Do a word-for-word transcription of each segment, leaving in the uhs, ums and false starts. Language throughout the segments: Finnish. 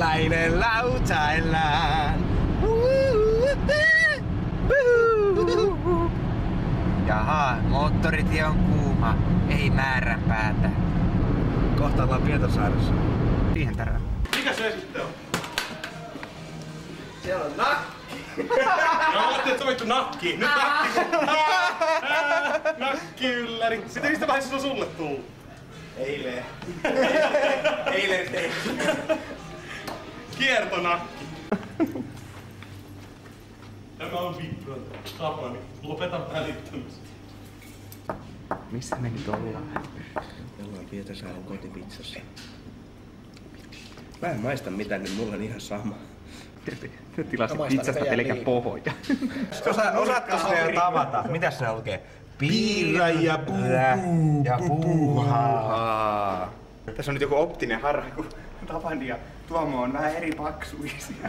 Millainen lautaillaan? Jaha, moottoritie on kuuma, ei määränpäätä. Kohta ollaan Pietarsaaressa. Siihen tärään. Mikä se sitten on? Siellä on nakki. No, olette sovittu nakki. Nyt nakki. Nakkiylläri. Sitten mistä vaiheessa se on sulle tullut? Eilen. Eilen tein. Kiertonakki. Tämä on vittu tapani. Lopeta välittömästi. Missä me nyt ollaan? Me ollaan Pietarsaaren kotipizzassa. Mä en maista mitään, niin mulla on ihan sama. Nyt tilasit pizzasta pelkä pohja. Osa, osaatko se jo tavata? Mitäs se lukee? Piirrä ja puu, ja puuhaa. Tässä on nyt joku optinen harha, kun Tapani ja Tuomo on vähän eri paksuisia.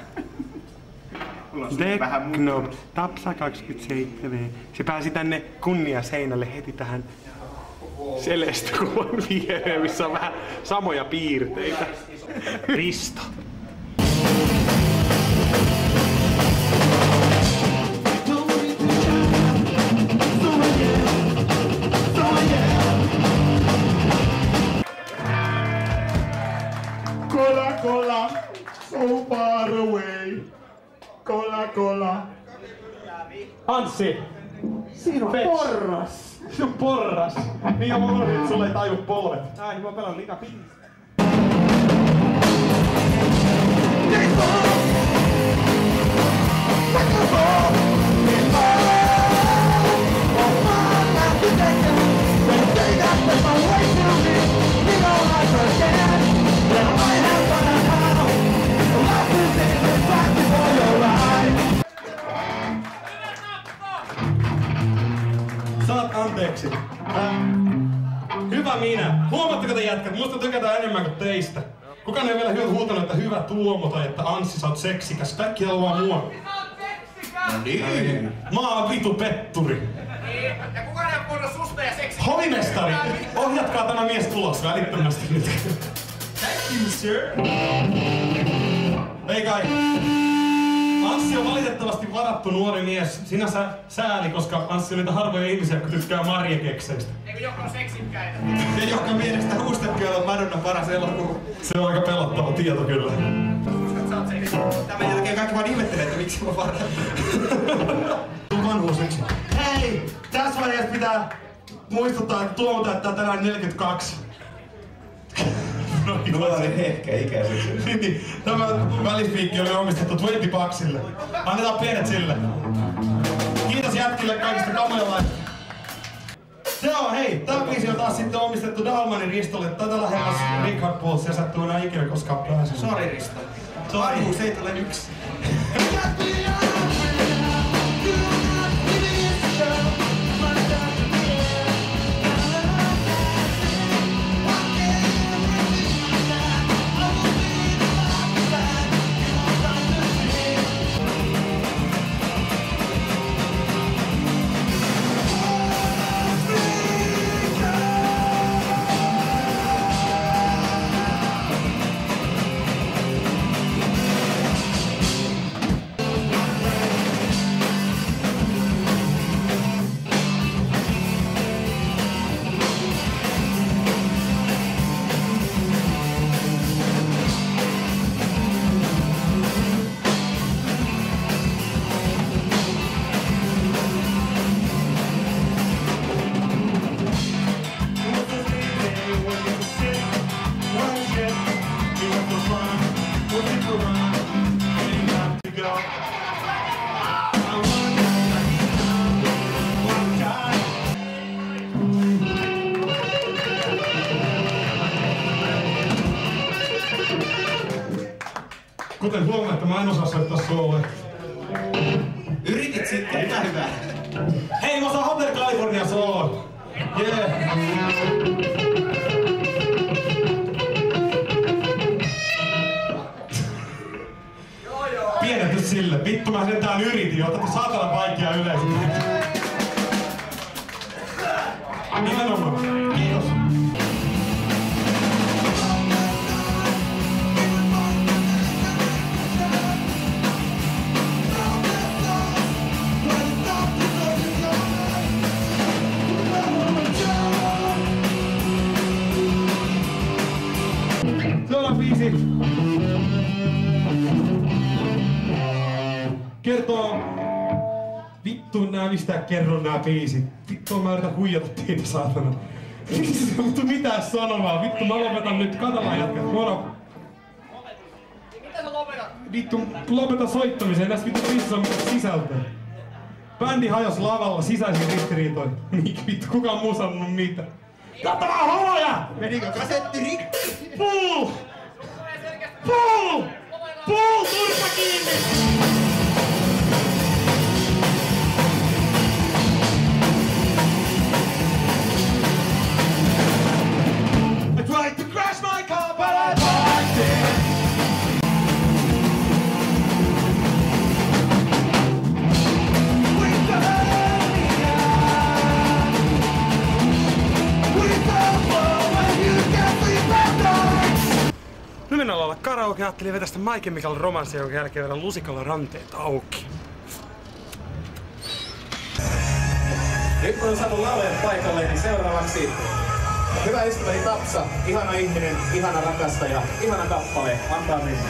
Tekno, Tapsa kaksikymmentäseitsemän. Se pääsi tänne kunniaseinälle heti tähän Celeste-kuvan viereen, missä on vähän samoja piirteitä. Risto. Cola, cola, so far away. Cola, cola. Anssi! Siinä on porras. Siinä on porras. Niin on mulla, että sulla ei taju polvet. Ai, niin mä pelan liikaa pistä. Saat anteeksi. Hyvä minä. Huomaatteko te jätkät? Musta tykätään enemmän kuin teistä. Kukaan ei vielä huutanut, että hyvä Tuomo tai että Anssi sä oot seksikäs. Kaikki haluaa mua. No niin. Mä oon vitu petturi. Ja kukaan ei ole susta ja seksikäs. Hovimestari! Ohjatkaa tämä mies tulos välittömästi nyt. Thank you, sir. Ei kai. Anssi on valitettavasti varattu nuori mies. Sinänsä sääli, koska Anssi on niitä harvoja ihmisiä, jotka tykkää marjakekseistä. Eikö jotka on seksikkäitä? Ja joka mielestä Huustekyöllä on Madonnan paras elokuva. Se on aika pelottava tieto kyllä. Tämän jälkeen kaikki vaan ihmettelee, että miksi mä varan. Tuu vanhuus yksi. Hei! Tässä vaiheessa pitää muistuttaa, että Tuomo täyttää tänään neljäkymmentäkaksi. Mulla oli hehkä ikäiseksi. Tämä välispiikki oli omistettu kaksikymmentä Bucksille. Annetaan pienet sille. Kiitos jätkille kaikista kamoillaista. Joo, hei, tää biisi on taas sitten omistettu Dalmanin Ristolle. Tätä lähemmäs Richard Puls ja sattuu enää ikinä koskaan pääse. Sori Risto. Vanhuus ei tule yksi. Kuten huomaat, että mä en osaa soittaa sooloja. Yritit sitten, mitä hyvää. Hei, mä osaan Hotel California soolon. Yeah. Pienet nyt sille. Vittu mä sentään yritin, otatte saatana vaikea yleisö. Nimenomaan. Kiitos. kertoo... Vittu nää mistään kerron nää biisit. Vittu mä yritän huijata teitä saatana. Vittu mitään sanomaa. Vittu mä lopetan nyt. Katellaan jätkät. Moro. Mitä sä lopetat? Vittu lopeta soittamiseen. Tässä vittu biisissä on mitään sisältöä. Bändi hajos lavalla sisäisiin ristiriitoihin. Vittu kukaan muu sanonut mitään. Katta vaan holoja! Menikö kasetti rikki? Pull! Pull! Pull! Turpa kiinni! I tried to crash my car, but I parked it. With the Nyt mennään olla karaoke, ajattelin vetää sitä My Chemical Romancea, jonka jälkeen vielä lusikalla ranteet auki. Nyt kun on saanut laulajan paikalle, niin seuraavaksi hyvä ystäväni Tapsa, ihana ihminen, ihana rakastaja, ihana kappale, antaa mennä.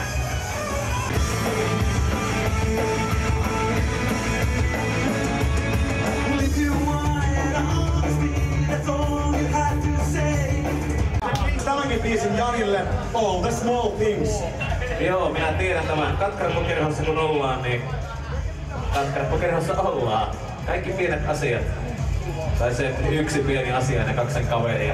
Tämänkin biisin Janille All the Small Things. Joo, minä tiedän tämän. Katkarapokerhossa kun ollaan, niin Katkarapokerhossa ollaan. Kaikki pienet asiat. Tai se yksi pieni asia ja kaksi sen kaveria.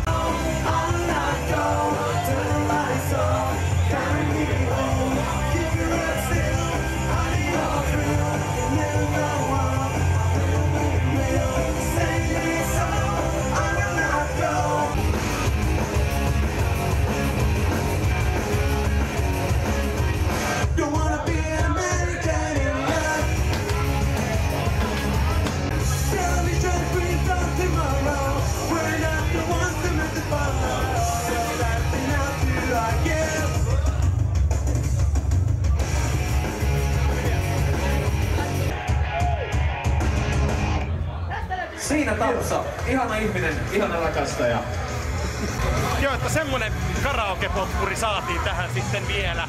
Siinä Tapsa, ihana ihminen, ihana rakastaja. Joo, että semmonen karaoke-potkuri saatiin tähän sitten vielä.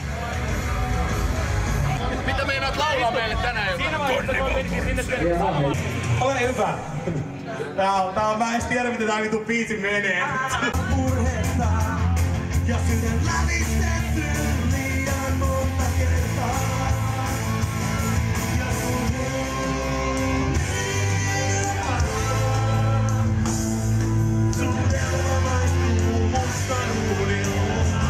Mitä meinaat laulaa meille tänään? Siinä vaiheessa voi mennä sinne sen. Ole hyvä. Tää on, tää on, mä en tiedä miten tää vittu biisi menee. Murhetta ja sydän lävistetty liian monta kertaa. Ja sun sun elämä maistuu mustan uunilta.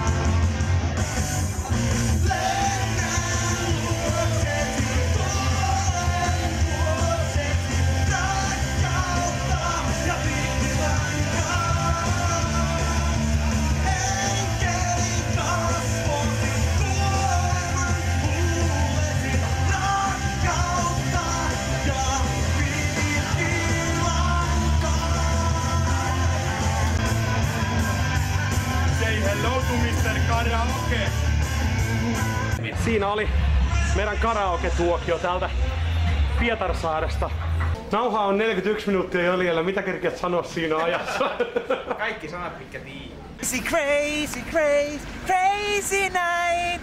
Lennän luoksesi, tulen luoksesi, rakkautta ja pikkilankaa. Enkelin kasvosi, tulemman kuulesi, rakkautta ja pikkilankaa. Say hello to mister Karaoke. Siinä oli meidän karaoke-tuokio täältä Pietarsaaresta. Nauha on neljäkymmentäyksi minuuttia jäljellä. Mitä kerkeät sanoa siinä ajassa? Kaikki sanat, mitkä tiiä. Crazy, crazy, crazy, crazy night.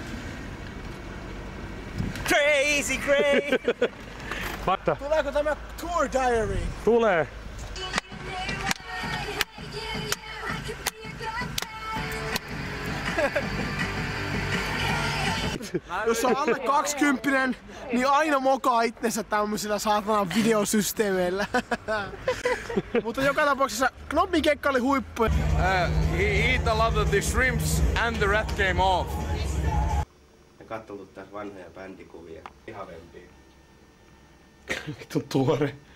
Crazy, crazy. Fakta. Tuleeko tämä Tour Diary? Tulee. Jos on alle kaksikymppinen, niin aina mokaa itsensä tämmöisillä saatanan videosysteemeillä. Mutta joka tapauksessa Knobby kekka oli huippu. Uh, he eat a lot of the shrimps and the rat came off. Me katteltu taas vanhoja bändikuvia. Ihavempia. Vittu tuore.